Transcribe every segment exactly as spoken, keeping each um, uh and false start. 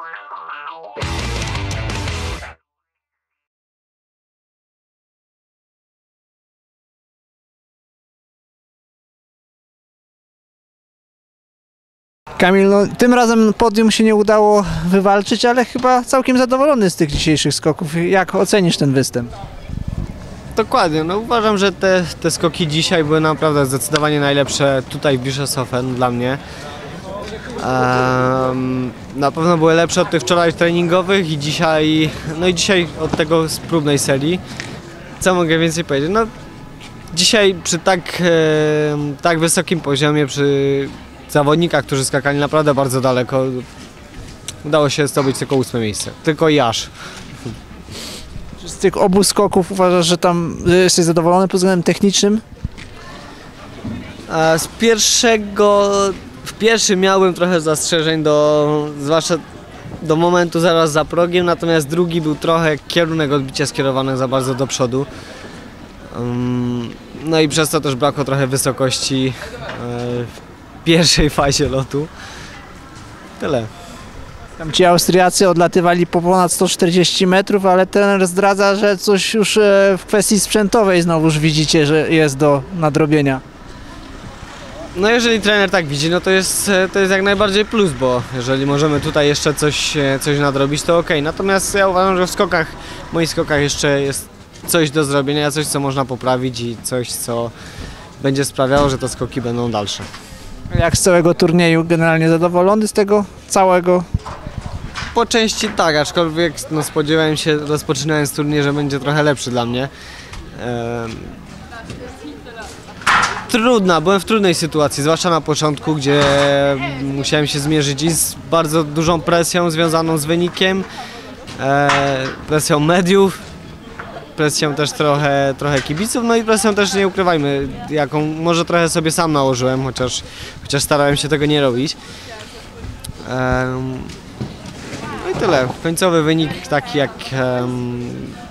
Kamil, no, tym razem podium się nie udało wywalczyć, ale chyba całkiem zadowolony z tych dzisiejszych skoków. Jak ocenisz ten występ? Dokładnie, no uważam, że te, te skoki dzisiaj były naprawdę zdecydowanie najlepsze tutaj w Bischofshofen dla mnie. Um, na pewno były lepsze od tych wczoraj treningowych i dzisiaj, no i dzisiaj od tego z próbnej serii. Co mogę więcej powiedzieć? No, dzisiaj przy tak, e, tak wysokim poziomie, przy zawodnikach, którzy skakali naprawdę bardzo daleko, udało się zdobyć tylko ósme miejsce, tylko i aż. Z tych obu skoków uważasz, że tam jesteś zadowolony pod względem technicznym? A z pierwszego, w pierwszym miałem trochę zastrzeżeń, do, zwłaszcza do momentu zaraz za progiem, natomiast drugi był trochę kierunek odbicia skierowany za bardzo do przodu. Um, no i przez to też brakło trochę wysokości e, w pierwszej fazie lotu. Tyle. Tam ci Austriacy odlatywali po ponad sto czterdzieści metrów, ale trener zdradza, że coś już w kwestii sprzętowej znowuż widzicie, że jest do nadrobienia. No jeżeli trener tak widzi, no to jest, to jest jak najbardziej plus, bo jeżeli możemy tutaj jeszcze coś, coś nadrobić, to ok. Natomiast ja uważam, że w skokach, w moich skokach jeszcze jest coś do zrobienia, coś co można poprawić i coś co będzie sprawiało, że te skoki będą dalsze. Jak z całego turnieju, generalnie zadowolony z tego całego? Po części tak, aczkolwiek no, spodziewałem się, rozpoczynając turniej, że będzie trochę lepszy dla mnie. Ehm... Trudna, byłem w trudnej sytuacji, zwłaszcza na początku, gdzie musiałem się zmierzyć i z bardzo dużą presją związaną z wynikiem, e, presją mediów, presją też trochę, trochę kibiców, no i presją też, nie ukrywajmy, jaką może trochę sobie sam nałożyłem, chociaż, chociaż starałem się tego nie robić. Um, no i tyle. Końcowy wynik taki jak... Um,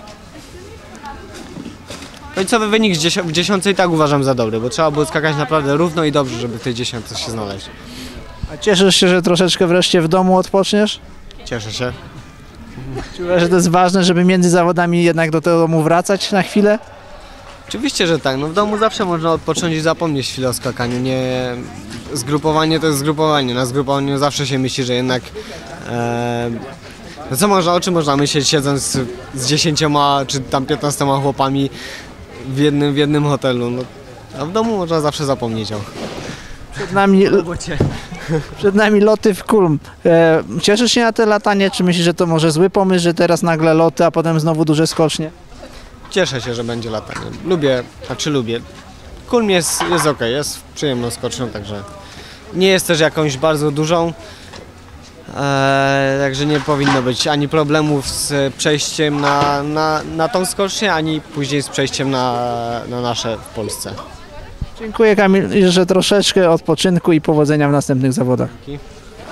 końcowy wynik w dziesiątce i tak uważam za dobry, bo trzeba było skakać naprawdę równo i dobrze, żeby w tej dziesiątce się znaleźć. A cieszysz się, że troszeczkę wreszcie w domu odpoczniesz? Cieszę się. Czy uważasz, że to jest ważne, żeby między zawodami jednak do tego domu wracać na chwilę? Oczywiście, że tak. No w domu zawsze można odpocząć i zapomnieć chwilę o skakaniu. Nie... Zgrupowanie to jest zgrupowanie. Na zgrupowaniu zawsze się myśli, że jednak... E... No co można, o czym można myśleć, siedząc z dziesięcioma czy tam piętnastoma chłopami w jednym, w jednym hotelu. No, a w domu można zawsze zapomnieć o... Przed nami, przed nami loty w Kulm. E, cieszysz się na te latanie, czy myślisz, że to może zły pomysł, że teraz nagle loty, a potem znowu duże skocznie? Cieszę się, że będzie latanie. Lubię, a czy lubię. Kulm jest, jest ok, jest przyjemną skocznią, także nie jest też jakąś bardzo dużą. Eee, także nie powinno być ani problemów z przejściem na, na, na tą skocznię, ani później z przejściem na, na nasze w Polsce. Dziękuję, Kamil, że troszeczkę odpoczynku i powodzenia w następnych zawodach. Dzięki.